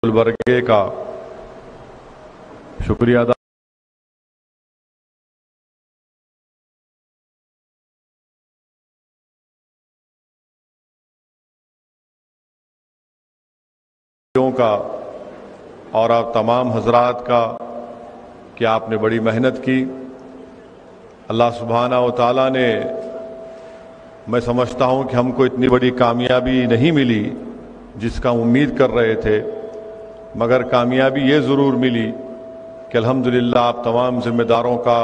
गुलबर्गे का शुक्रिया अदा का और आप तमाम हजरात का कि आपने बड़ी मेहनत की। अल्लाह सुब्हाना व तआला ने, मैं समझता हूँ कि हमको इतनी बड़ी कामयाबी नहीं मिली जिसका उम्मीद कर रहे थे, मगर कामयाबी ये ज़रूर मिली कि अल्हम्दुलिल्लाह आप तमाम ज़िम्मेदारों का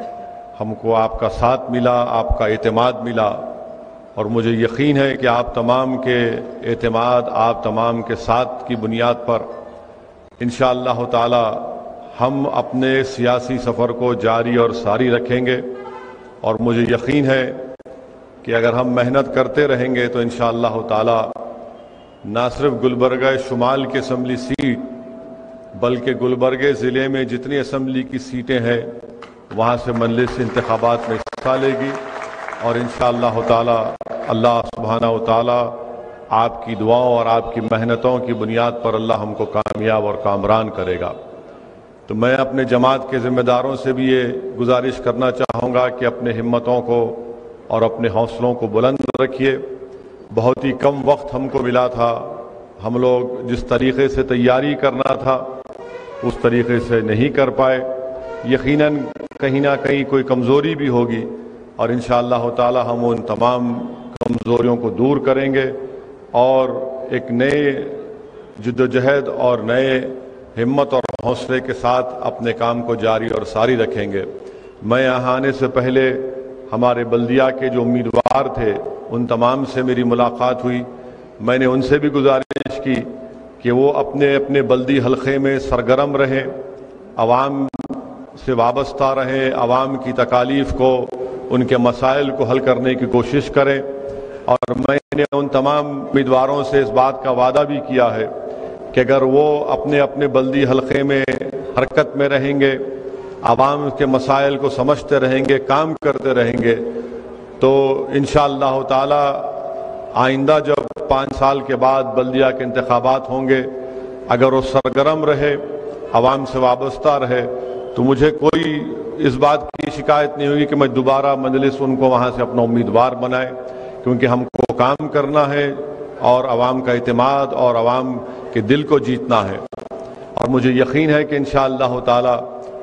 हमको आपका साथ मिला, आपका एतमाद मिला, और मुझे यकीन है कि आप तमाम के एतमाद, आप तमाम के साथ की बुनियाद पर इंशाअल्लाह ताला हम अपने सियासी सफ़र को जारी और सारी रखेंगे। और मुझे यकीन है कि अगर हम मेहनत करते रहेंगे तो इंशाअल्लाह ताला ना सिर्फ गुलबर्गा शुमाल की असम्बली सीट बल्कि गुलबर्गे ज़िले में जितनी असम्बली की सीटें हैं वहाँ से मजलिस इंतखाबात में हिस्सा लेगी, और इंशाअल्लाह ताला अल्लाह सुब्हानहू व तआला आपकी दुआओं और आपकी मेहनतों की बुनियाद पर अल्लाह हमको कामयाब और कामरान करेगा। तो मैं अपने जमात के ज़िम्मेदारों से भी ये गुजारिश करना चाहूँगा कि अपने हिम्मतों को और अपने हौसलों को बुलंद रखिए। बहुत ही कम वक्त हमको मिला था, हम लोग जिस तरीक़े से तैयारी करना था उस तरीक़े से नहीं कर पाए। यकीनन कहीं ना कहीं कोई कमज़ोरी भी होगी, और इंशाअल्लाह ताला हम उन तमाम कमज़ोरियों को दूर करेंगे और एक नए जद्दोजहद और नए हिम्मत और हौसले के साथ अपने काम को जारी और सारी रखेंगे। मैं यहाँ आने से पहले हमारे बल्दिया के जो उम्मीदवार थे उन तमाम से मेरी मुलाकात हुई। मैंने उनसे भी गुजारिश की कि वो अपने अपने बल्दी हलक़े में सरगर्म रहें, आवाम से वाबस्ता रहें, आवाम की तकालीफ को, उनके मसाइल को हल करने की कोशिश करें। और मैंने उन तमाम उम्मीदवारों से इस बात का वादा भी किया है कि अगर वो अपने अपने बल्दी हलक़े में हरकत में रहेंगे, आवाम के मसाइल को समझते रहेंगे, काम करते रहेंगे, तो इंशाअल्लाह ताला आइंदा जब 5 साल के बाद बल्दिया के इंतखाबात होंगे, अगर वो सरगर्म रहे, आवाम से वाबस्ता रहे, तो मुझे कोई इस बात की शिकायत नहीं होगी कि मैं दोबारा मजलिस उनको वहाँ से अपना उम्मीदवार बनाए, क्योंकि हमको काम करना है और आवाम का एतमाद और आवाम के दिल को जीतना है। और मुझे यकीन है कि इंशाअल्लाह ताला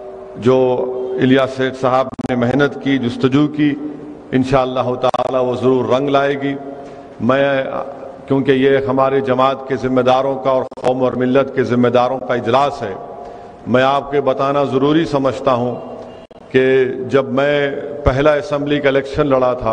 जो इलियास सेठ साहब ने मेहनत की, जुस्तजू की, इंशाअल्लाह ताला वो ज़रूर रंग लाएगी। मैं क्योंकि ये हमारे जमात के ज़िम्मेदारों का और कौम और मिल्लत के ज़िम्मेदारों का इजलास है, मैं आपके बताना ज़रूरी समझता हूँ कि जब मैं पहला असम्बली का इलेक्शन लड़ा था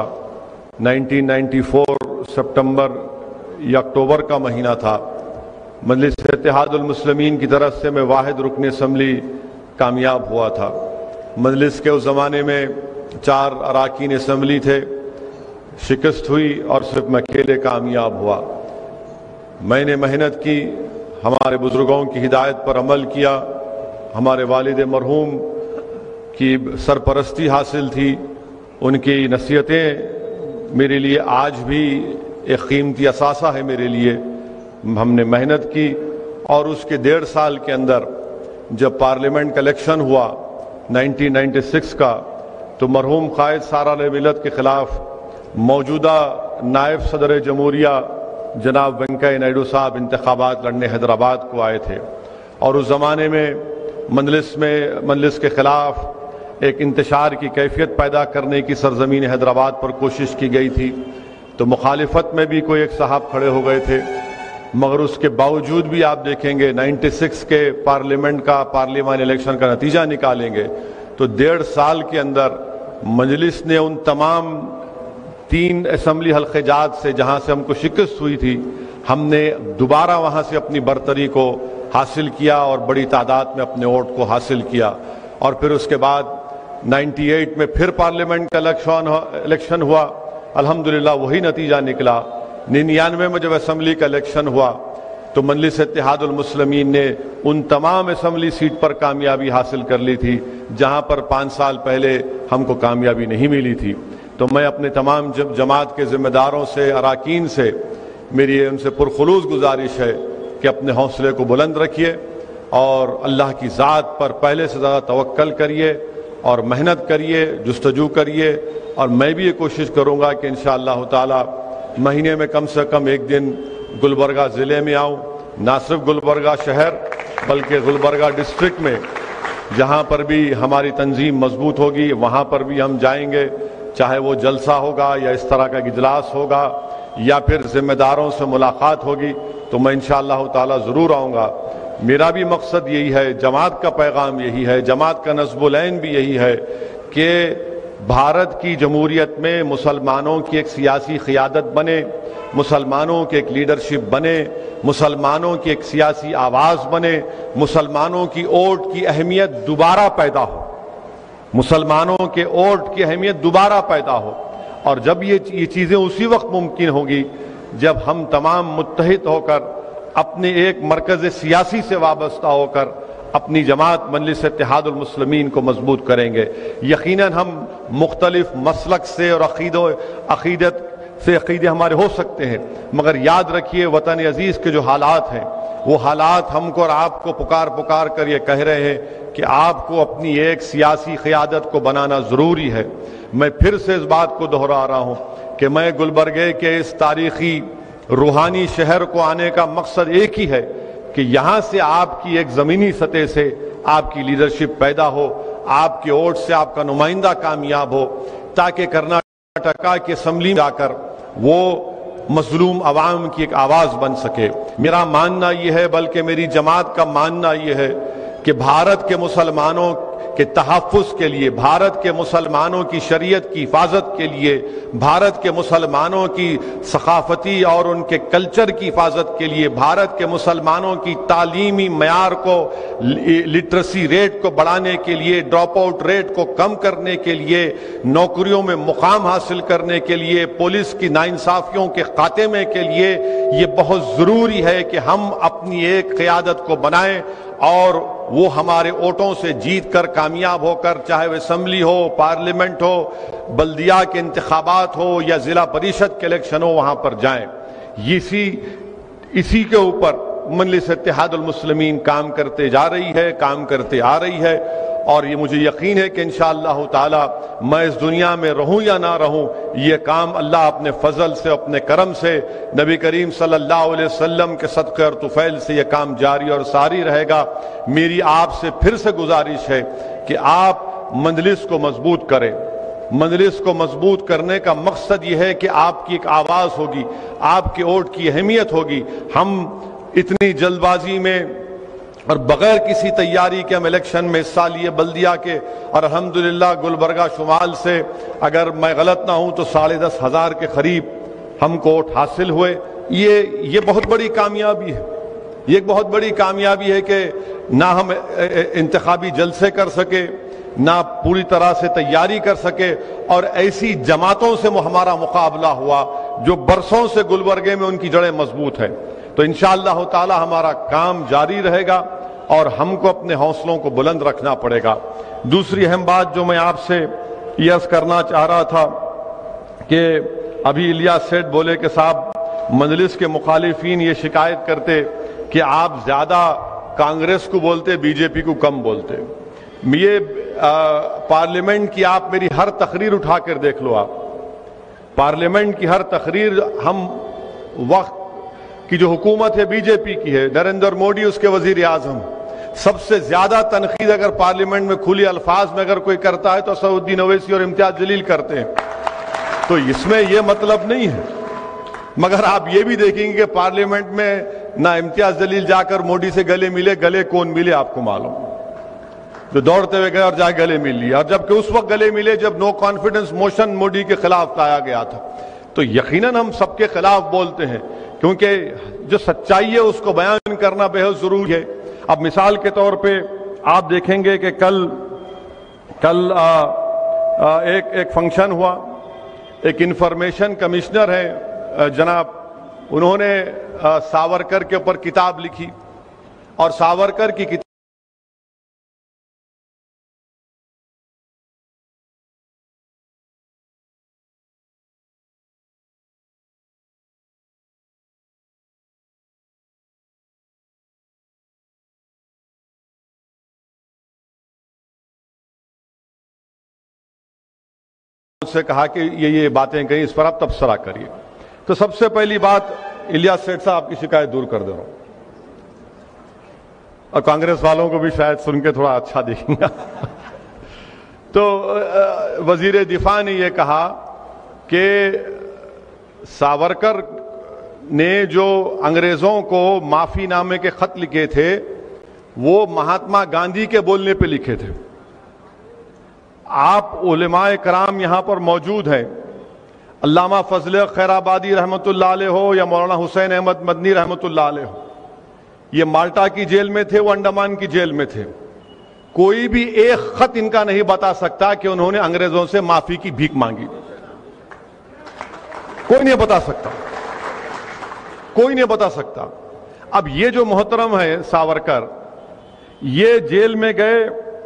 1994 सितंबर या अक्टूबर का महीना था, मजलिस इत्तेहादुल मुस्लिमीन की तरफ से मैं वाहिद रुकन असम्बली कामयाब हुआ था। मजलिस के उस ज़माने में 4 अराकीन असम्बली थे, शिकस्त हुई और सिर्फ मैं अकेले कामयाब हुआ। मैंने मेहनत की, हमारे बुज़ुर्गों की हिदायत पर अमल किया, हमारे वालिद मरहूम की सरपरस्ती हासिल थी, उनकी नसीहतें मेरे लिए आज भी एक कीमती असासा है मेरे लिए। हमने मेहनत की और उसके 1.5 साल के अंदर जब पार्लियामेंट का इलेक्शन हुआ 1996 का, तो मरहूम कायद साराल मिलत के ख़िलाफ़ मौजूदा नायब सदर जमहूरिया जनाब वेंकैया नायडू साहब इंतखाबात लड़ने हैदराबाद को आए थे, और उस ज़माने में मजलिस के ख़िलाफ़ एक इंतशार की कैफियत पैदा करने की सरज़मीन हैदराबाद पर कोशिश की गई थी। तो मुखालिफत में भी कोई एक साहब खड़े हो गए थे, मगर उसके बावजूद भी आप देखेंगे 96 के पार्लियामानी इलेक्शन का नतीजा निकालेंगे तो 1.5 साल के अंदर मजलिस ने उन तमाम 3 असम्बली हल्क़ेजात से जहाँ से हमको शिकस्त हुई थी, हमने दोबारा वहाँ से अपनी बरतरी को हासिल किया और बड़ी तादाद में अपने वोट को हासिल किया। और फिर उसके बाद 98 में फिर पार्लियामेंट का इलेक्शन हुआ, अल्हम्दुलिल्लाह वही नतीजा निकला। 99 में जब असम्बली का इलेक्शन हुआ तो मजलिस इत्तेहादुल मुस्लिमीन ने उन तमाम असम्बली सीट पर कामयाबी हासिल कर ली थी जहां पर 5 साल पहले हमको कामयाबी नहीं मिली थी। तो मैं अपने तमाम जमात के ज़िम्मेदारों से, अराकीन से, मेरी उनसे पुरखुलूस गुजारिश है کہ اپنے حوصلے کو بلند رکھیے اور اللہ کی ذات پر پہلے سے زیادہ توکل کریے اور محنت کریے، جستجو کریے، اور میں بھی یہ کوشش کروں گا کہ انشاءاللہ تعالی مہینے میں کم سے کم ایک دن گلبرگہ ضلع میں آؤں، نہ صرف گلبرگہ شہر بلکہ گلبرگہ ڈسٹرکٹ میں جہاں پر بھی ہماری تنظیم مضبوط ہوگی وہاں پر بھی ہم جائیں گے، چاہے وہ جلسہ ہوگا یا اس طرح کا اجلاس ہوگا یا پھر ذمہ داروں سے ملاقات ہوگی تو میں انشاءاللہ تعالی ضرور آؤں گا۔ میرا بھی مقصد یہی ہے، جماعت کا پیغام یہی ہے، جماعت کا نصب العین بھی یہی ہے کہ بھارت کی جمہوریت میں مسلمانوں کی ایک سیاسی قیادت بنے، مسلمانوں کے ایک لیڈرشپ بنے، مسلمانوں کی ایک سیاسی آواز بنے، مسلمانوں کی ووٹ کی اہمیت دوبارہ پیدا ہو، مسلمانوں کے ووٹ کی اہمیت دوبارہ پیدا ہو۔ اور جب یہ چیزیں اسی وقت ممکن ہوگی جب ہم تمام متحد ہو کر اپنے ایک مرکز سیاسی سے وابستہ ہو کر اپنی جماعت مجلس اتحاد المسلمین کو مضبوط کریں گے۔ یقیناً ہم مختلف مسلک سے اور عقیدت سے عقیدے ہمارے ہو سکتے ہیں، مگر یاد رکھیے وطن عزیز کے جو حالات ہیں وہ حالات ہم کو اور آپ کو پکار کر یہ کہہ رہے ہیں کہ آپ کو اپنی ایک سیاسی قیادت کو بنانا ضروری ہے۔ میں پھر سے اس بات کو دہرا رہا ہوں کہ میں گلبرگے کے اس تاریخی روحانی شہر کو آنے کا مقصد ایک ہی ہے کہ یہاں سے آپ کی ایک زمینی سطح سے آپ کی لیڈرشپ پیدا ہو، آپ کے ووٹ سے آپ کا نمائندہ کامیاب ہو، تاکہ کرناٹکا کی اسمبلی میں جا کر وہ مظلوم عوام کی ایک آواز بن سکے۔ میرا ماننا یہ ہے، بلکہ میری جماعت کا ماننا یہ ہے کہ بھارت کے مسلمانوں کے تحفظ کے لیے، بھارت کے مسلمانوں کی شریعت کی حفاظت کے لیے، بھارت کے مسلمانوں کی ثقافتی اور ان کے کلچر کی حفاظت کے لیے، بھارت کے مسلمانوں کی تعلیمی معیار کو، لٹریسی ریٹ کو بڑھانے کے لیے، ڈراپ آؤٹ ریٹ کو کم کرنے کے لیے، نوکریوں میں مقام حاصل کرنے کے لیے، پولیس کی ناانصافیوں کے خاتمے کے لیے یہ بہت ضروری ہے کہ ہم اپنی ایک قیادت کو بنائیں اور وہ ہمارے ووٹوں سے جیت کر کامیاب ہو کر، چاہے وہ اسمبلی ہو، پارلیمنٹ ہو، بلدیہ کے انتخابات ہو یا ضلع پریشد کے الیکشن ہو، وہاں پر جائیں۔ اسی کے اوپر مجلس اتحاد المسلمین کام کرتے جا رہی ہے، کام کرتے آ رہی ہے، اور یہ مجھے یقین ہے کہ انشاءاللہ تعالی میں اس دنیا میں رہوں یا نہ رہوں، یہ کام اللہ اپنے فضل سے، اپنے کرم سے، نبی کریم صلی اللہ علیہ وسلم کے صدقے اور طفیل سے یہ کام جاری اور ساری رہے گا۔ میری آپ سے پھر سے گزارش ہے کہ آپ مجلس کو مضبوط کریں۔ مجلس کو مضبوط کرنے کا مقصد یہ ہے کہ آپ کی ایک آواز ہوگی، آپ کے ووٹ کی اہمیت ہوگی۔ ہم اتنی جلد بازی میں اور بغیر کسی تیاری کے ہم الیکشن میں حصہ لیے بلدیہ کے، اور الحمدللہ گلبرگہ شمال سے اگر میں غلط نہ ہوں تو 10,500 کے قریب ہم کو ووٹ حاصل ہوئے۔ یہ بہت بڑی کامیابی ہے، یہ ایک بہت بڑی کامیابی ہے کہ نہ ہم انتخابی جلسے کر سکے، نہ پوری طرح سے تیاری کر سکے، اور ایسی جماعتوں سے ہمارا مقابلہ ہوا جو برسوں سے گلبرگے میں ان کی جڑیں مضبوط ہیں۔ تو انشاءاللہ تعالی ہمارا کام جاری رہے گا اور ہم کو اپنے حوصلوں کو بلند رکھنا پڑے گا۔ دوسری اہم بات جو میں آپ سے یہ عرض کرنا چاہ رہا تھا کہ ابھی الیاس سیٹھ بولے کہ صاحب مجلس کے مخالفین یہ شکایت کرتے کہ آپ زیادہ کانگریس کو بولتے، بی جے پی کو کم بولتے۔ یہ پارلیمنٹ کی آپ میری ہر تقریر اٹھا کر دیکھ لو، آپ پارلیمنٹ کی ہر تقریر، ہم وقت کی جو حکومت ہے بی جے پی کی ہے، نریندر موڈی اس کے وزیر اعظم، سب سے زیادہ تنقید اگر پارلیمنٹ میں کھلی الفاظ میں اگر کوئی کرتا ہے تو اسدالدین اویسی اور امتیاز جلیل کرتے ہیں۔ تو اس میں یہ مطلب نہیں ہے، مگر آپ یہ بھی دیکھیں گے کہ پارلیمنٹ میں نہ امتیاز جلیل جا کر موڈی سے گلے ملے، گلے کون ملے آپ کو معلوم، جو دوڑتے ہوئے گئے اور جا گلے مل لیا، اور جبکہ اس وقت گلے ملے جب نو کانفیڈنس موشن موڈی کے خلاف لایا گیا تھا۔ تو یقیناً ہم سب کے خلاف بولتے ہیں، کیونکہ جو سچائی ہے اس کو بیان کرنا بہت ضروری ہے۔ اب مثال کے طور پہ آپ دیکھیں گے کہ کل ایک فنکشن ہوا، ایک انفارمیشن کمشنر ہے جناب، انہوں نے ساورکر کے اوپر کتاب لکھی، اور ساورکر کی کتاب سے کہا کہ یہ باتیں کہیں، اس پر آپ تبصرہ کریے۔ تو سب سے پہلی بات، الیاس سیٹھ صاحب کی شکایت دور کر دے رہا ہوں، اور کانگریس والوں کو بھی شاید سن کے تھوڑا اچھا دیکھیں گا۔ تو وزیر دفاع نے یہ کہا کہ ساورکر نے جو انگریزوں کو معافی نامے کے خط لکھے تھے وہ مہاتما گاندھی کے بولنے پہ لکھے تھے۔ آپ علماء کرام یہاں پر موجود ہیں، علامہ فضل خیر آبادی رحمۃ اللہ علیہ ہو یا مولانا حسین احمد مدنی رحمۃ اللہ علیہ ہو، یہ مالٹا کی جیل میں تھے، وہ انڈمان کی جیل میں تھے، کوئی بھی ایک خط ان کا نہیں بتا سکتا کہ انہوں نے انگریزوں سے معافی کی بھیک مانگی، کوئی نہیں بتا سکتا، کوئی نہیں بتا سکتا۔ اب یہ جو محترم ہے ساورکر، یہ جیل میں گئے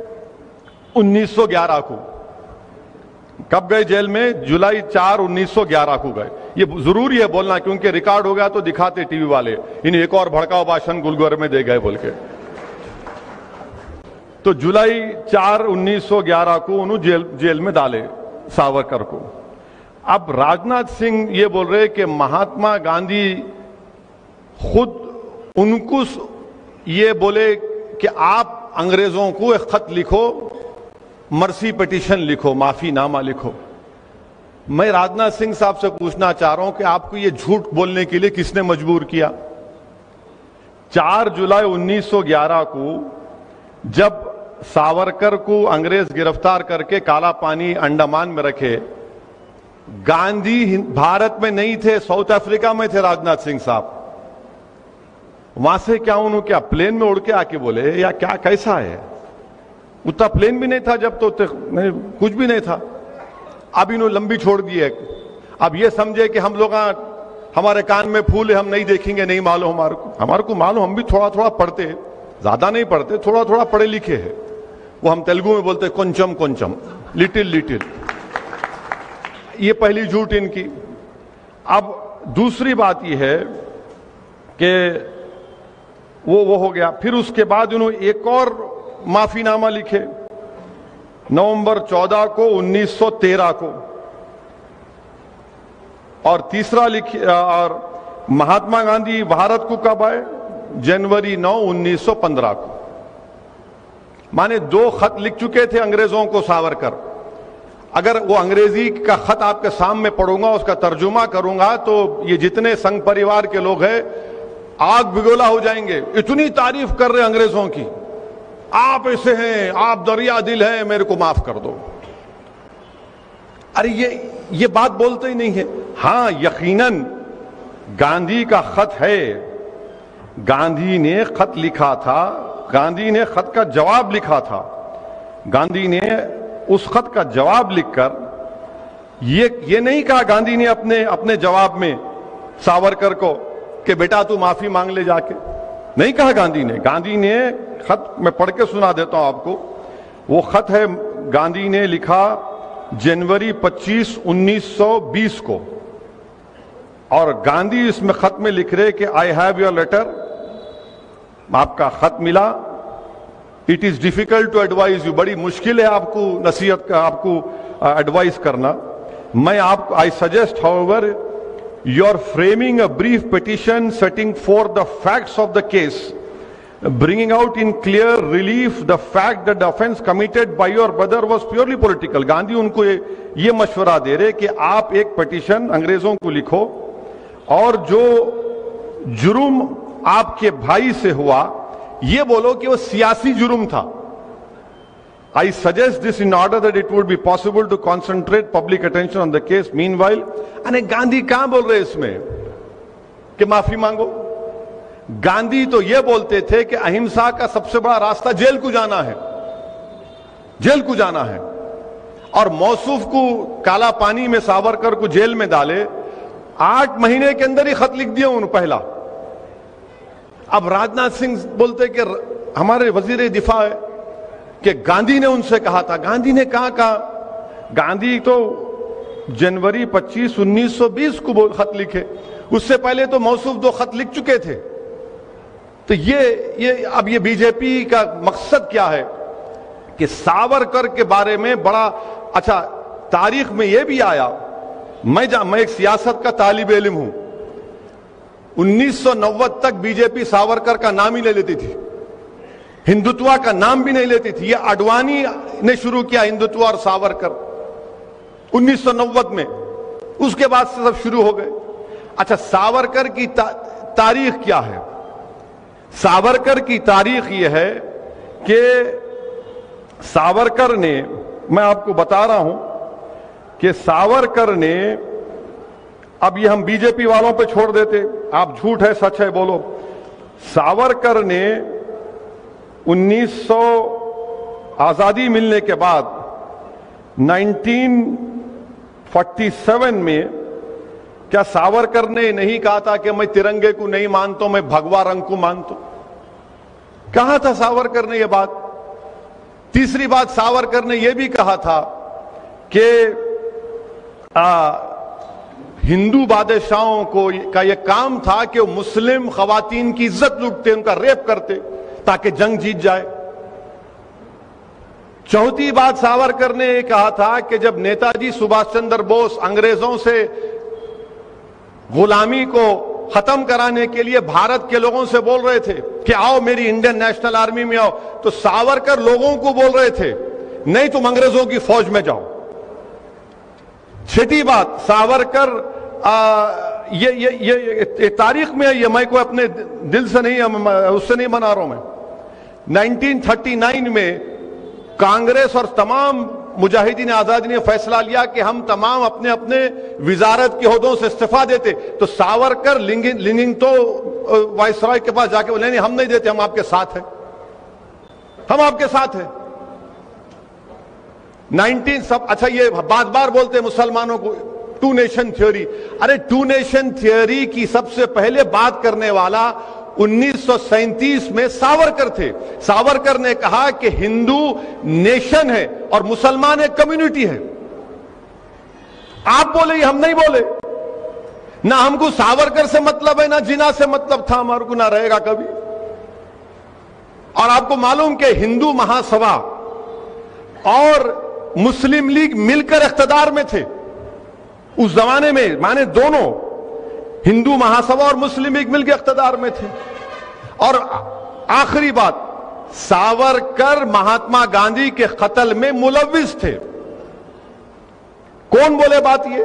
1911 کو۔ کب گئے جیل میں؟ جولائی 4 1911 کو گئے۔ یہ ضروری ہے بولنا کیونکہ ریکارڈ ہو گیا تو دکھاتے ٹی وی والے، انہیں ایک اور بھڑکاؤ بھاشن گلگور میں دے گئے بول کے۔ تو جولائی 4 1911 کو انہوں جیل میں ڈالے ساورکر کو۔ اب راجناتھ سنگھ یہ بول رہے کہ مہاتما گاندھی خود ان کو یہ بولے کہ آپ انگریزوں کو ایک خط لکھو، مرسی پٹیشن لکھو، معافی نامہ لکھو۔ میں راجناتھ سنگھ صاحب سے پوچھنا چاہ رہا ہوں کہ آپ کو یہ جھوٹ بولنے کے لیے کس نے مجبور کیا؟ 4 جولائی 1911 کو جب ساورکر کو انگریز گرفتار کر کے کالا پانی انڈمان میں رکھے، گاندھی بھارت میں نہیں تھے، ساؤتھ افریقہ میں تھے راجناتھ سنگھ صاحب۔ وہاں سے کیا انہوں کیا پلین میں اڑ کے آ کے بولے یا کیا کیسا ہے؟ اتنا پلین بھی نہیں تھا جب، تو کچھ بھی نہیں تھا۔ اب انہوں لمبی چھوڑ دی ہے۔ اب یہ سمجھے کہ ہم لوگ ہمارے کان میں پھول ہے، ہم نہیں دیکھیں گے، نہیں معلوم ہمارے کو معلوم، ہم بھی تھوڑا تھوڑا پڑھتے ہیں، زیادہ نہیں پڑھتے، تھوڑا تھوڑا پڑھے لکھے ہیں۔ وہ ہم تیلگو میں بولتے کنچم کنچم، لٹل لٹل۔ یہ پہلی جھوٹ ان کی۔ اب دوسری بات یہ ہے کہ وہ ہو گیا، پھر اس کے بعد انہوں ایک اور معافی نامہ لکھے نومبر 14 کو 1913 کو، اور تیسرا لکھے، اور مہاتما گاندھی بھارت کو کب آئے؟ جنوری 9 1915 کو۔ مانے 2 خط لکھ چکے تھے انگریزوں کو ساورکر۔ اگر وہ انگریزی کا خط آپ کے سامنے پڑھوں گا، اس کا ترجمہ کروں گا، تو یہ جتنے سنگھ پریوار کے لوگ ہیں آگ بگولا ہو جائیں گے، اتنی تعریف کر رہے انگریزوں کی، آپ ایسے ہیں، آپ دریا دل ہیں، میرے کو معاف کر دو۔ ارے یہ بات بولتے ہی نہیں ہے۔ ہاں یقیناً گاندھی کا خط ہے، گاندھی نے خط لکھا تھا، گاندھی نے خط کا جواب لکھا تھا، گاندھی نے اس خط کا جواب لکھ کر یہ نہیں کہا گاندھی نے اپنے جواب میں ساورکر کو کہ بیٹا تو معافی مانگ لے جا کے، نہیں کہا گاندھی نے خط میں پڑھ کے سنا دیتا ہوں آپ کو۔ وہ خط ہے، گاندھی نے لکھا جنوری 25 1920 کو، اور گاندھی اس میں خط میں لکھ رہے کہ آئی ہیو یور لیٹر، آپ کا خط ملا، it is difficult to advise you, بڑی مشکل ہے آپ کو نصیحت کا، آپ کو ایڈوائز کرنا۔ میں آپ I suggest however you are framing a brief petition setting forth the facts of the case, bringing out in clear relief the fact that the offense committed by your brother was purely political۔ Gandhi ان کو یہ مشورہ دے رہے کہ آپ ایک petition انگریزوں کو لکھو، اور جو جرم آپ کے بھائی سے ہوا یہ بولو کہ وہ سیاسی جرم تھا۔ I suggest this in order that it would be possible to concentrate public attention on the case meanwhile۔ Gandhi کہاں بول رہے اس میں کہ معافی مانگو؟ گاندھی تو یہ بولتے تھے کہ اہمسا کا سب سے بڑا راستہ جیل کو جانا ہے، جیل کو جانا ہے، اور موصوف کو کالا پانی میں ساورکر کو جیل میں ڈالے، 8 مہینے کے اندر ہی خط لکھ دیا انہوں پہلا۔ اب راجناتھ سنگھ بولتے کہ ہمارے وزیر دفاع ہے کہ گاندھی نے ان سے کہا تھا۔ گاندھی نے کہا گاندھی تو جنوری 25 1920 کو خط لکھے، اس سے پہلے تو موصوف 2 خط لکھ چکے تھے۔ تو اب یہ بی جے پی کا مقصد کیا ہے کہ ساورکر کے بارے میں بڑا اچھا، تاریخ میں یہ بھی آیا، میں ایک سیاست کا طالب علم ہوں، 1990 تک بی جے پی ساورکر کا نام ہی نہیں لیتی تھی، ہندوتوا کا نام بھی نہیں لیتی تھی. یہ اڈوانی نے شروع کیا ہندوتوا اور ساورکر 1990 میں، اس کے بعد سے سب شروع ہو گئے. اچھا، ساورکر کی تاریخ کیا ہے؟ ساورکر کی تاریخ یہ ہے کہ ساورکر نے، میں آپ کو بتا رہا ہوں کہ ساورکر نے، اب یہ ہم بی جے پی والوں پہ چھوڑ دیتے، آپ جھوٹ ہے سچ ہے بولو. ساورکر نے 1900 آزادی ملنے کے بعد 1947 میں، کیا ساورکر نے نہیں کہا تھا کہ میں ترنگے کو نہیں مانتا ہوں، میں بھگوا رنگ کو مانتا ہوں؟ کہا تھا ساورکر نے یہ بات. تیسری بات، ساورکر نے یہ بھی کہا تھا کہ ہندو بادشاہوں کا یہ کام تھا کہ وہ مسلم خواتین کی عزت لوٹتے، ان کا ریپ کرتے تاکہ جنگ جیت جائے. چوتھی بات ساورکر نے یہ کہا تھا کہ جب نیتا جی سبھاش چندر بوس انگریزوں سے غلامی کو ختم کرانے کے لیے بھارت کے لوگوں سے بول رہے تھے کہ آؤ میری انڈین نیشنل آرمی میں آؤ، تو ساورکر لوگوں کو بول رہے تھے نہیں تم انگریزوں کی فوج میں جاؤ. چھٹی بات، ساورکر یہ تاریخ میں یہ میں کوئی اپنے دل سے نہیں، اس سے نہیں بنا رہا ہوں میں. 1939 میں کانگریس اور تمام مجاہدین آزادی نے فیصلہ لیا کہ ہم تمام اپنے اپنے وزارت کے عہدوں سے استعفا دیتے، تو ساورکر لنگنگتو وائسرائے کے پاس جا کے بولے نہیں ہم نہیں دیتے، ہم آپ کے ساتھ ہیں، ہم آپ کے ساتھ ہیں. اچھا، یہ بار بار بولتے ہیں مسلمانوں کو ٹو نیشن تھیوری. ارے ٹو نیشن تھیوری کی سب سے پہلے بات کرنے والا 1937 میں ساورکر تھے. ساورکر نے کہا کہ ہندو نیشن ہے اور مسلمان ایک کمیونٹی ہے. آپ بولے، ہم نہیں بولے. نہ ہم کو ساورکر سے مطلب ہے، نہ جنا سے مطلب تھا ہمارے کو، نہ رہے گا کبھی. اور آپ کو معلوم کہ ہندو مہاسبھا اور مسلم لیگ مل کر اقتدار میں تھے اس زمانے میں، مانے دونوں ہندو مہاسبھا اور مسلم لیگ مل کے اقتدار میں تھے. اور آخری بات، ساورکر مہاتما گاندھی کے قتل میں ملوث تھے. کون بولے بات؟ یہ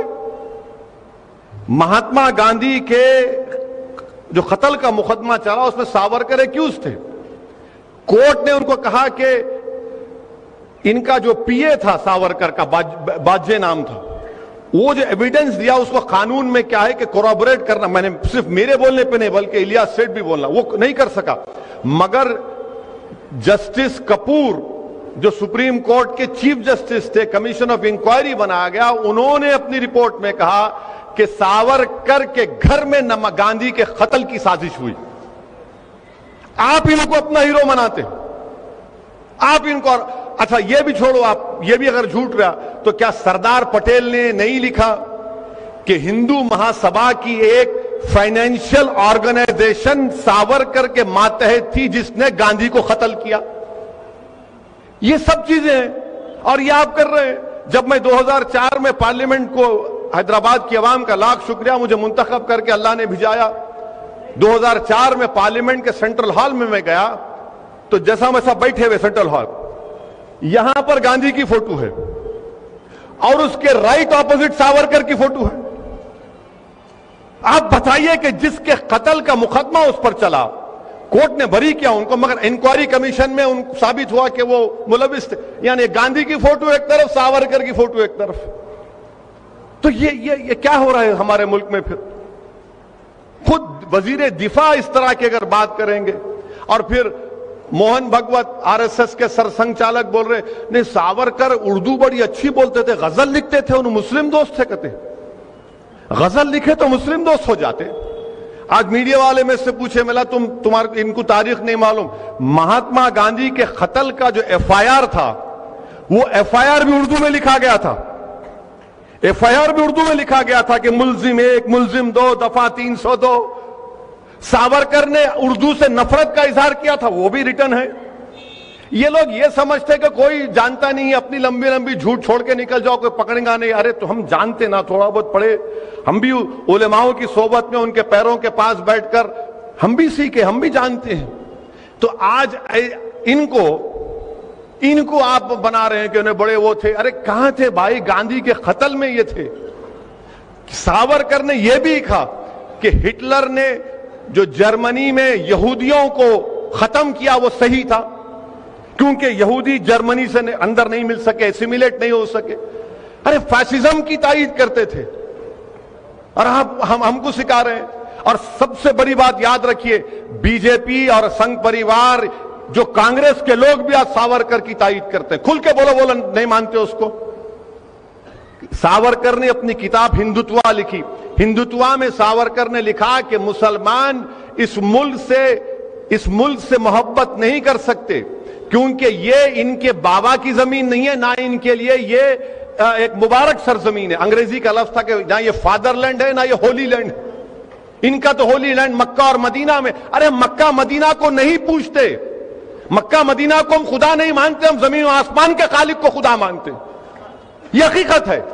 مہاتما گاندھی کے جو قتل کا مقدمہ چلا اس میں ساورکر ایکیوز تھے. کورٹ نے ان کو کہا کہ ان کا جو پی اے تھا ساورکر کا، باجے نام تھا، وہ جو ایویڈنس دیا اس کو قانون میں کیا ہے کہ کورابوریٹ کرنا، میں نے صرف میرے بولنے پہ نہیں بلکہ الیاس سیٹھ بھی بولنا، وہ نہیں کر سکا. مگر جسٹس کپور جو سپریم کورٹ کے چیف جسٹس تھے، کمیشن آف انکوائری بنایا گیا، انہوں نے اپنی رپورٹ میں کہا کہ ساورکر کے گھر میں گاندھی کے قتل کی سازش ہوئی. آپ ان کو اپنا ہیرو مناتے، آپ ان کو. اچھا یہ بھی چھوڑو، آپ یہ بھی اگر جھوٹ رہا تو کیا سردار پٹیل نے نہیں لکھا کہ ہندو مہاسبھا کی ایک فائنینشل آرگنائزیشن ساورکر کے ماتحت تھی جس نے گاندھی کو قتل کیا؟ یہ سب چیزیں ہیں اور یہ آپ کر رہے ہیں. جب میں 2004 میں پارلیمنٹ کو، حیدرآباد کی عوام کا لاکھ شکریہ، مجھے منتخب کر کے اللہ نے بھجایا. 2004 میں پارلیمنٹ کے سینٹرل ہال میں گیا تو جیسا ویسا بیٹھے ہوئے سینٹرل ہال، یہاں پر گاندھی کی فوٹو ہے اور اس کے رائٹ اپوزٹ ساورکر کی فوٹو ہے. آپ بتائیے کہ جس کے قتل کا مقدمہ اس پر چلا، کورٹ نے بری کیا ان کو، مگر انکوائری کمیشن میں ان ثابت ہوا کہ وہ ملوث تھے. یعنی گاندھی کی فوٹو ایک طرف، ساورکر کی فوٹو ایک طرف. تو یہ کیا ہو رہا ہے ہمارے ملک میں؟ پھر خود وزیر دفاع اس طرح کی اگر بات کریں گے، اور پھر Mohan Bhagwat R S S کے سرسنگ چالک بول رہے نہیں ساورکر اردو بڑی اچھی بولتے تھے، غزل لکھتے تھے، انہوں مسلم دوست تھے. کہتے غزل لکھے تو مسلم دوست ہو جاتے. آج میڈیا والے میں سے پوچھے ملا تمہارے ان کو تاریخ نہیں معلوم، مہاتما گاندھی کے قتل کا جو ایف آئی آر تھا وہ ایف آئی آر بھی اردو میں لکھا گیا تھا. ایف آئی آر بھی اردو میں لکھا گیا تھا کہ ملزم 1 ملزم 2 دفعہ 302. ساورکر نے اردو سے نفرت کا اظہار کیا تھا، وہ بھی ریٹن ہے. یہ لوگ یہ سمجھتے کہ کوئی جانتا نہیں ہے، اپنی لمبی لمبی جھوٹ چھوڑ کے نکل جاؤ، کوئی پکڑے گا نہیں. ارے تو ہم جانتے نا، تھوڑا بہت پڑھے، ہم بھی علماؤں کی صحبت میں ان کے پیروں کے پاس بیٹھ کر ہم بھی سیکھے، ہم بھی جانتے ہیں. تو آج ان کو آپ بنا رہے ہیں کہ انہیں بڑے وہ تھے. ارے کہاں تھے بھائی؟ گاندھی کے قتل میں یہ تھے. ساورکر نے یہ بھی کہا کہ ہٹلر نے جو جرمنی میں یہودیوں کو ختم کیا وہ صحیح تھا، کیونکہ یہودی جرمنی سے اندر نہیں مل سکے، اسیمیلیٹ نہیں ہو سکے. ارے فاشزم کی تائید کرتے تھے اور ہم کو سکھا رہے ہیں. اور سب سے بڑی بات یاد رکھیے، بی جے پی اور سنگھ پریوار جو کانگریس کے لوگ بھی آج ساورکر کی تائید کرتے ہیں. کھل کے بولو نہیں مانتے اس کو. ساورکر نے اپنی کتاب ہندوتوا لکھی. ہندوتوا میں ساورکر نے لکھا کہ مسلمان اس ملک سے محبت نہیں کر سکتے، کیونکہ یہ ان کے بابا کی زمین نہیں ہے، نہ ان کے لیے یہ ایک مبارک سرزمین ہے. انگریزی کا لفظ تھا کہ نہ یہ فادر لینڈ ہے نہ یہ ہولی لینڈ. ان کا تو ہولی لینڈ مکہ اور مدینہ میں. ارے مکہ مدینہ کو نہیں پوچھتے، مکہ مدینہ کو ہم خدا نہیں مانتے، ہم زمین و آسمان کے خالق کو خدا مانتے. یہ حقیقت ہے.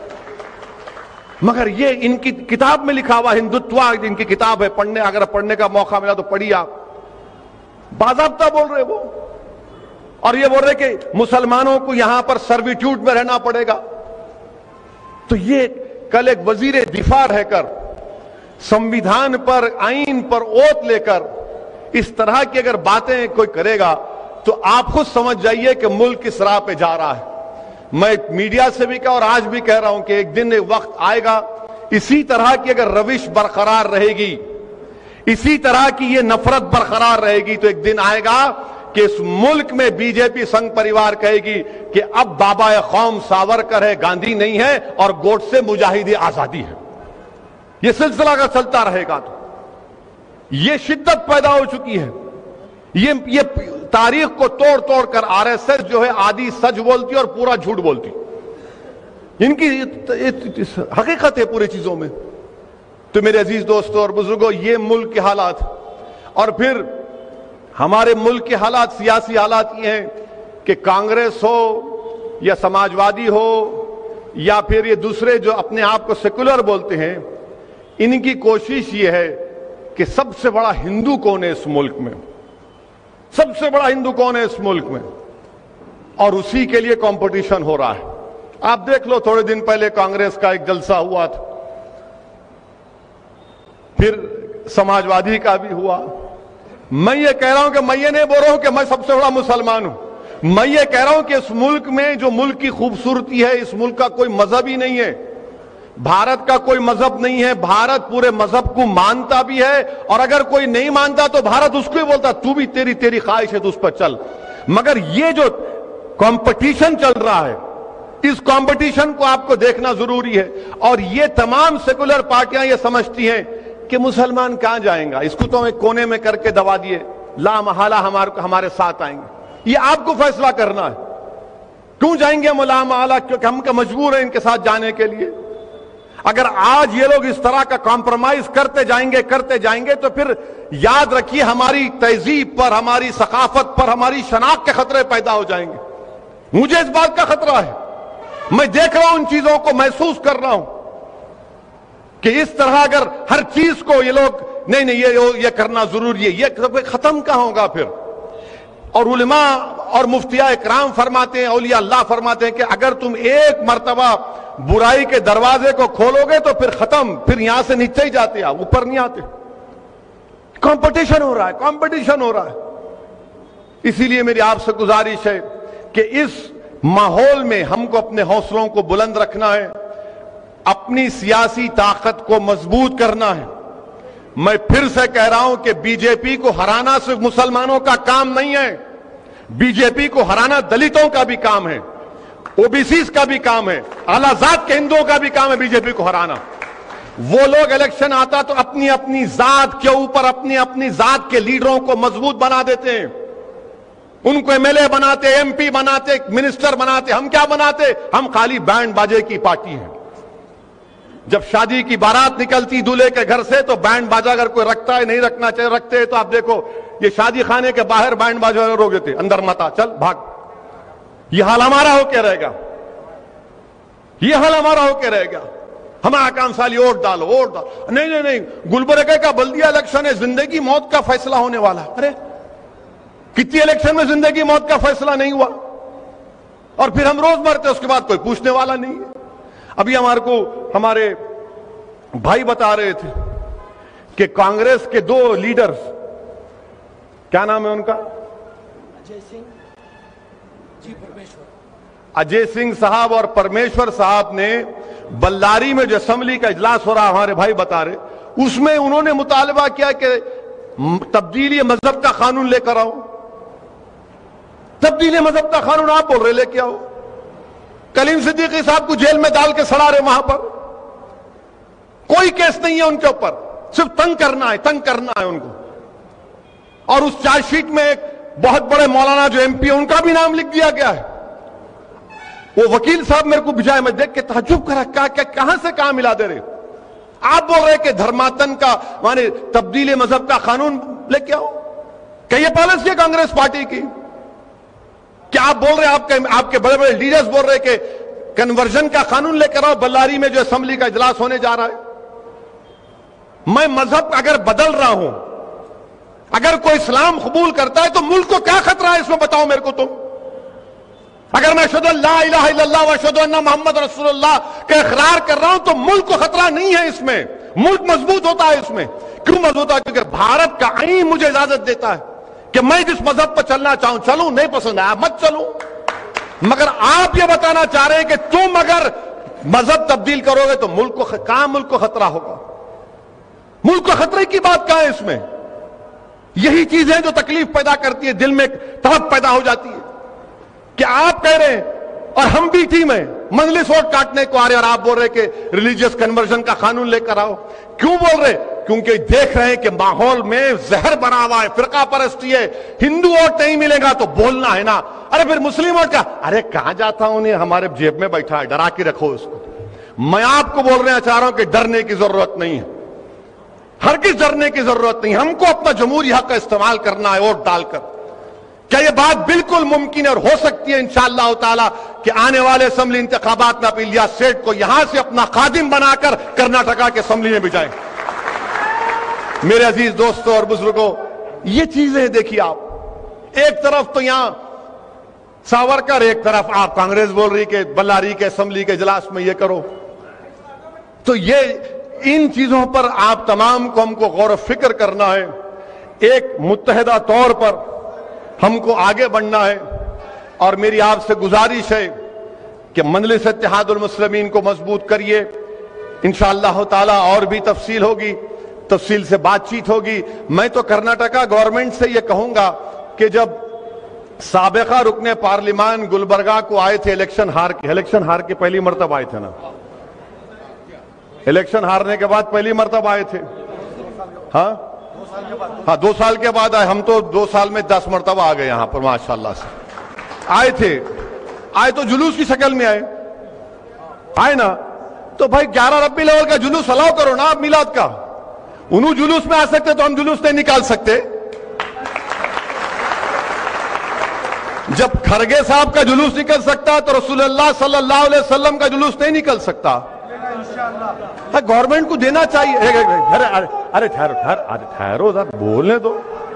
مگر یہ ان کی کتاب میں لکھا ہوا ہندوتوا ان کی کتاب ہے، پڑھنے اگر پڑھنے کا موقع ملا تو پڑھیے آپ. باضابطہ بول رہے وہ، اور یہ بول رہے کہ مسلمانوں کو یہاں پر سرویٹیوڈ میں رہنا پڑے گا. تو یہ کل ایک وزیر دفاع رہ کر سمویدھان پر، آئین پر اوت لے کر اس طرح کی اگر باتیں کوئی کرے گا تو آپ خود سمجھ جائیے کہ ملک کس راہ پہ جا رہا ہے. میں میڈیا سے بھی کہا اور آج بھی کہہ رہا ہوں کہ ایک دن ایک وقت آئے گا، اسی طرح کی اگر روش برقرار رہے گی، اسی طرح کی یہ نفرت برقرار رہے گی، تو ایک دن آئے گا کہ اس ملک میں بی جے پی سنگھ پریوار کہے گی کہ اب بابا قوم ساورکر ہے، گاندھی نہیں ہے، اور گوڈسے مجاہد آزادی ہے. یہ سلسلہ اگر چلتا رہے گا تو یہ شدت پیدا ہو چکی ہے. یہ تاریخ کو توڑ توڑ کر آر ایس ایس جو ہے آدھی سچ بولتی اور پورا جھوٹ بولتی. ان کی حقیقت ہے پوری چیزوں میں. تو میرے عزیز دوستوں اور بزرگوں، یہ ملک کے حالات، اور پھر ہمارے ملک کے حالات، سیاسی حالات یہ ہیں کہ کانگریس ہو یا سماجوادی ہو یا پھر یہ دوسرے جو اپنے آپ کو سیکولر بولتے ہیں، ان کی کوشش یہ ہے کہ سب سے بڑا ہندو کون ہے اس ملک میں، سب سے بڑا ہندو کون ہے اس ملک میں، اور اسی کے لیے کمپٹیشن ہو رہا ہے. آپ دیکھ لو، تھوڑے دن پہلے کانگریس کا ایک جلسہ ہوا تھا، پھر سماجوادی کا بھی ہوا. میں یہ کہہ رہا ہوں کہ میں یہ نہیں بول رہا ہوں کہ میں سب سے بڑا مسلمان ہوں. میں یہ کہہ رہا ہوں کہ اس ملک میں جو ملک کی خوبصورتی ہے، اس ملک کا کوئی مذہب ہی نہیں ہے، بھارت کا کوئی مذہب نہیں ہے. بھارت پورے مذہب کو مانتا بھی ہے، اور اگر کوئی نہیں مانتا تو بھارت اس کو ہی بولتا تو بھی تیری خواہش ہے تو اس پر چل. مگر یہ جو کمپٹیشن چل رہا ہے، اس کمپٹیشن کو آپ کو دیکھنا ضروری ہے. اور یہ تمام سیکولر پارٹیاں یہ سمجھتی ہیں کہ مسلمان کہاں جائیں گا، اس کو تو ہم ایک کونے میں کر کے دبا دیے، لا محالہ ہمارے ساتھ آئیں گے. یہ آپ کو فیصلہ کرنا ہے. کیوں جائیں گے ہم لا محالہ؟ کیونکہ ہم کا مجبور ہیں ان کے ساتھ جانے کے لیے. اگر آج یہ لوگ اس طرح کا کمپرومائز کرتے جائیں گے تو پھر یاد رکھیے ہماری تہذیب پر، ہماری ثقافت پر، ہماری شناخت کے خطرے پیدا ہو جائیں گے. مجھے اس بات کا خطرہ ہے. میں دیکھ رہا ہوں ان چیزوں کو، محسوس کر رہا ہوں کہ اس طرح اگر ہر چیز کو یہ لوگ نہیں یہ کرنا ضروری ہے، یہ ختم کہاں ہوگا پھر. اور علماء اور مفتیاء اکرام فرماتے ہیں، اولیاء اللہ فرماتے ہیں کہ اگر تم ایک مرتبہ برائی کے دروازے کو کھولو گے تو پھر ختم، پھر یہاں سے نیچے ہی جاتے ہیں، اوپر نہیں آتے. کمپٹیشن ہو رہا ہے. اسی لیے میری آپ سے گزارش ہے کہ اس ماحول میں ہم کو اپنے حوصلوں کو بلند رکھنا ہے، اپنی سیاسی طاقت کو مضبوط کرنا ہے. میں پھر سے کہہ رہا ہوں کہ بی جے پی کو ہرانا صرف مسلمانوں کا کام نہیں ہے، بی جے پی کو ہرانا دلتوں کا بھی کام ہے، او بی سیز کا بھی کام ہے، اعلیٰ ذات کے ہندوؤں کا بھی کام ہے بی جے پی کو ہرانا. وہ لوگ الیکشن آتا تو اپنی ذات کے اوپر اپنی ذات کے لیڈروں کو مضبوط بنا دیتے ہیں، ان کو ایم ایل اے بناتے، ایم پی بناتے، منسٹر بناتے. ہم کیا بناتے؟ ہم خالی بینڈ باجے کی پارٹی ہیں. جب شادی کی بارات نکلتی دولہے کے گھر سے تو بینڈ باجا اگر کوئی رکھتا ہے، نہیں رکھنا چاہیے رکھتے ہیں، تو آپ دیکھو یہ شادی خانے کے باہر بینڈ باجے والے روک دیتے, اندر متا, چل بھاگ. یہ حال ہمارا ہو کے رہے گا, یہ حال ہمارا ہو کے رہے گا. ہمارا کام سالی ووٹ ڈالو, ووٹ ڈالو. نہیں نہیں, گلبرگہ کا بلدیہ الیکشن ہے, زندگی موت کا فیصلہ ہونے والا ہے. ارے کتنی الیکشن میں زندگی موت کا فیصلہ نہیں ہوا, اور پھر ہم روز مرتے, اس کے بعد کوئی پوچھنے والا نہیں ہے. ابھی ہمارے بھائی بتا رہے تھے کہ کانگریس کے 2 لیڈرز, کیا نام ہے ان کا, اجے سنگھ صاحب اور پرمیشور صاحب نے بلاری میں جو اسمبلی کا اجلاس ہو رہا, ہمارے بھائی بتا رہے, اس میں انہوں نے مطالبہ کیا کہ تبدیلی مذہب کا قانون لے کر آؤ. تبدیلی مذہب کا قانون آپ بول رہے لے کے آؤ. کلیم صدیقی صاحب کو جیل میں ڈال کے سڑا رہے وہاں پر, کوئی کیس نہیں ہے ان کے اوپر, صرف تنگ کرنا ہے ان کو. اور اس چارج شیٹ میں ایک بہت بڑے مولانا جو ایم پی ہے ان کا بھی نام لکھ دیا گیا ہے. وہ وکیل صاحب میرے کو بھیجائے, میں دیکھ کے تعجب کرا, کہاں سے کہاں ملا دے رہے. آپ بول رہے کہ دھرماتن کا مانے تبدیلی مذہب کا قانون لے کے آؤ. کہ یہ پالیسی ہے کانگریس پارٹی کی؟ کیا آپ بول رہے, آپ کے بڑے بڑے لیڈرز بول رہے کہ کنورژن کا قانون لے کر آؤ بلاری میں جو اسمبلی کا اجلاس ہونے جا رہا ہے؟ میں مذہب اگر بدل رہا ہوں, اگر کوئی اسلام قبول کرتا ہے تو ملک کو کیا خطرہ ہے اس میں بتاؤ میرے کو تم. اگر میں اشہدو ان لا الہ الا اللہ و اشہدو ان محمد رسول اللہ کا اقرار کر رہا ہوں تو ملک کو خطرہ نہیں ہے اس میں, ملک مضبوط ہوتا ہے اس میں. کیوں مضبوط ہوتا ہے؟ کیونکہ بھارت کا آئین مجھے اجازت دیتا ہے کہ میں جس مذہب پر چلنا چاہوں چلوں, نہیں پسند ہے مت چلوں. مگر آپ یہ بتانا چاہ رہے ہیں کہ تم اگر مذہب تبدیل کرو گے تو ملک کو خطرہ ہوگا. ملک کو خطرے کی بات کہاں ہے اس میں؟ یہی چیزیں جو تکلیف پیدا کرتی ہے, دل میں تڑپ پیدا ہو جاتی ہے کہ آپ کہہ رہے ہیں اور ہم بھی ٹیم ہیں, مجلس ووٹ کاٹنے کو آ رہے, اور آپ بول رہے کہ ریلیجیس کنورژن کا قانون لے کر آؤ. کیوں بول رہے؟ کیونکہ دیکھ رہے ہیں کہ ماحول میں زہر بنا ہوا ہے, فرقہ پرستی ہے, ہندو ووٹ نہیں ملے گا تو بولنا ہے نا. ارے پھر مسلم ووٹ کا, ارے کہاں جاتا ہوں, نہیں ہمارے جیب میں بیٹھا ہے, ڈرا کے رکھو اس کو. میں آپ کو بول رہے چاہ رہا ہوں کہ ڈرنے کی ضرورت نہیں ہے, ہرگز ڈرنے کی ضرورت نہیں. ہم کو اپنا جمہوری حق کا استعمال کرنا ہے ووٹ ڈال کر. کیا یہ بات بالکل ممکن ہے اور ہو سکتی ہے انشاءاللہ تعالی کہ آنے والے اسمبلی انتخابات میں آپ الیاس سیٹھ کو یہاں سے اپنا خادم بنا کر کرناٹکا کے اسمبلی میں بھیجائیں؟ میرے عزیز دوستوں اور بزرگوں, یہ چیزیں دیکھیے آپ, ایک طرف تو یہاں ساورکر, ایک طرف آپ کانگریس بول رہی کہ بلاری کے اسمبلی کے اجلاس میں یہ کرو. تو یہ ان چیزوں پر آپ تمام کو ہم کو غور و فکر کرنا ہے. ایک متحدہ طور پر ہم کو آگے بڑھنا ہے, اور میری آپ سے گزارش ہے کہ مجلس اتحاد المسلمین کو مضبوط کریے. انشاءاللہ تعالی اور بھی تفصیل ہوگی, تفصیل سے بات چیت ہوگی. میں تو کرناٹکا گورنمنٹ سے یہ کہوں گا کہ جب سابقہ رکن پارلیمان گلبرگہ کو آئے تھے الیکشن ہار کے پہلی مرتبہ آئے تھے نا, الیکشن ہارنے کے بعد پہلی مرتبہ آئے تھے. ہاں 2 سال کے بعد آئے. ہم تو 2 سال میں 10 مرتبہ آ گئے یہاں پر ماشاءاللہ سے. آئے تھے, آئے تو جلوس کی شکل میں آئے نا. تو بھائی 11 ربیع الاول کا جلوس الاؤ کرو نا آپ میلاد کا. انہوں جلوس میں آ سکتے تو ہم جلوس نہیں نکال سکتے. جب کھرگے صاحب کا جلوس نکل سکتا تو رسول اللہ صلی اللہ علیہ وسلم کا جلوس نہیں نکل سکتا. گورنمنٹ کو دینا چاہیے. ارے ٹھہرو ذرا بولنے دو.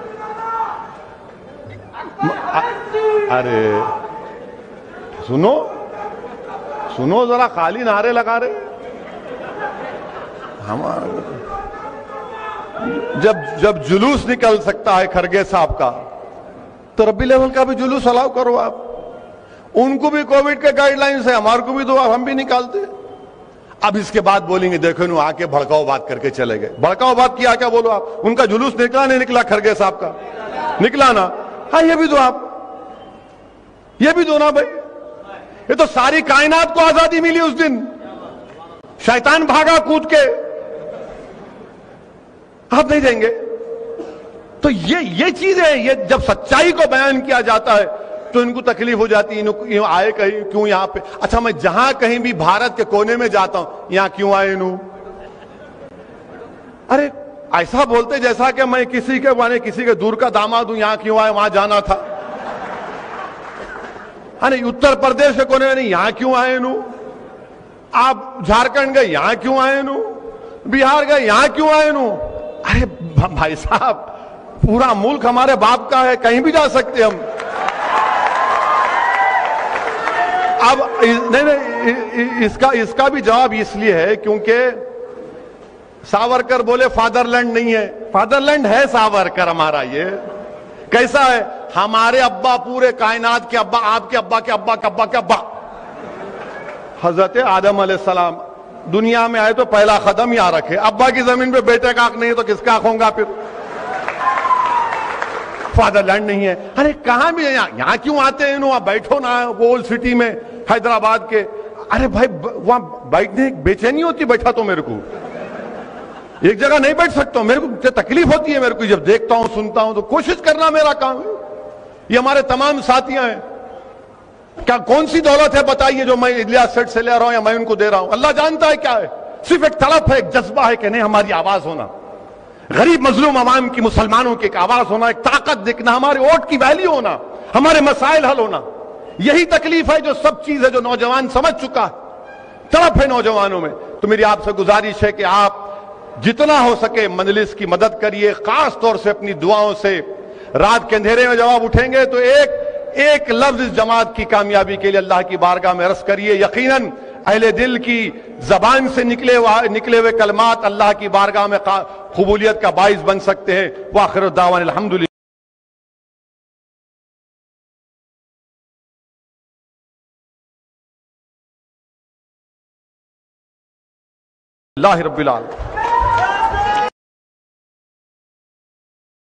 ارے سنو ذرا, خالی نعرے لگا رہے. جب جلوس نکل سکتا ہے کھرگے صاحب کا تو ربیع الاول کا بھی جلوس الاؤ کرو آپ. ان کو بھی کووڈ کے گائیڈ لائنز ہے, ہمارے کو بھی دو, ہم بھی نکالتے. اب اس کے بعد بولیں گے دیکھو انہوں آ کے بھڑکاؤ بات کر کے چلے گئے. بھڑکاؤ بات کیا کیا بولو آپ. ان کا جلوس نکلا نہیں نکلا کھرگے صاحب کا؟ نکلا نا. ہاں یہ بھی دو آپ, یہ بھی دو نا بھائی. یہ تو ساری کائنات کو آزادی ملی اس دن, شیطان بھاگا کود کے, آپ نہیں دیں گے. تو یہ چیزیں, یہ جب سچائی کو بیان کیا جاتا ہے تو ان کو تکلیف ہو جاتی ہے. آئے کہیں کیوں یہاں پہ؟ اچھا میں جہاں کہیں بھی بھارت کے کونے میں جاتا ہوں, یہاں کیوں آئے انہوں؟ ارے ایسا بولتے جیسا کہ میں کسی کے دور کا داماد ہوں, یہاں کیوں آئے, وہاں جانا تھا. اتر پردیش کے کونے نہیں, یہاں کیوں آئے نو, آپ جھارکھنڈ گئے, یہاں کیوں آئے نو, بہار گئے, یہاں کیوں آئے نو. ارے بھائی صاحب, پورا ملک ہمارے باپ کا ہے, کہیں بھی جا سکتے ہم. اب نہیں, اس کا بھی جواب اس لیے ہے کیونکہ ساورکر بولے فادر لینڈ نہیں ہے. فادر لینڈ ہے ساورکر ہمارا. یہ کیسا ہے؟ ہمارے ابا پورے کائنات کے ابا, آپ کے ابا کے ابا کے ابا کے ابا حضرت آدم علیہ السلام دنیا میں آئے تو پہلا قدم یہاں رکھے. ابا کی زمین پہ بیٹے کا حق نہیں ہے تو کس کا حق ہوگا پھر؟ فادر لینڈ نہیں ہے. ارے کہاں بھی ہے, یہاں کیوں آتے ہیں, وہاں بیٹھو نا اولڈ سٹی میں حیدرآباد کے. ارے بھائی وہاں بیٹھنے بے چینی ہوتی, بیٹھا تو میرے کو ایک جگہ نہیں بیٹھ سکتا ہوں, میرے کو تکلیف ہوتی ہے میرے کو جب دیکھتا ہوں سنتا ہوں. تو کوشش کرنا میرا کام ہے. یہ ہمارے تمام ساتھیاں ہیں. کیا کون سی دولت ہے بتائیے جو میں الیاس سیٹ سے لے رہا ہوں یا میں ان کو دے رہا ہوں؟ اللہ جانتا ہے کیا ہے. صرف ایک طرف ہے, ایک جذبہ ہے کہ نہیں ہماری آواز ہونا, غریب مظلوم عوام کی, مسلمانوں کی ایک آواز ہونا, ایک طاقت دیکھنا, ہمارے ووٹ کی ویلیو ہونا, ہمارے مسائل حل ہونا. یہی تکلیف ہے, جو سب چیز ہے جو نوجوان سمجھ چکا ہے. طرف ہے نوجوانوں میں. تو میری آپ سے گزارش ہے کہ آپ جتنا ہو سکے مجلس کی مدد کریے, خاص طور سے اپنی دعاؤں سے. رات کے اندھیرے میں جب آپ اٹھیں گے تو ایک لفظ اس جماعت کی کامیابی کے لیے اللہ کی بارگاہ میں عرض کریے. یقیناً اہل دل کی زبان سے نکلے ہوئے کلمات اللہ کی بارگاہ میں قبولیت کا باعث بن سکتے ہیں. وآخر الدعوانا الحمدللہ اللہ رب العالمین.